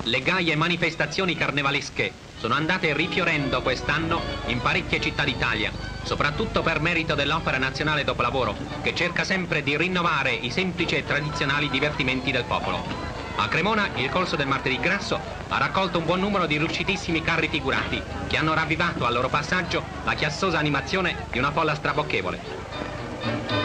Le gaie manifestazioni carnevalesche sono andate rifiorendo quest'anno in parecchie città d'Italia, soprattutto per merito dell'Opera Nazionale Dopolavoro, che cerca sempre di rinnovare i semplici e tradizionali divertimenti del popolo. A Cremona il Corso del Martedì Grasso ha raccolto un buon numero di riuscitissimi carri figurati che hanno ravvivato al loro passaggio la chiassosa animazione di una folla strabocchevole.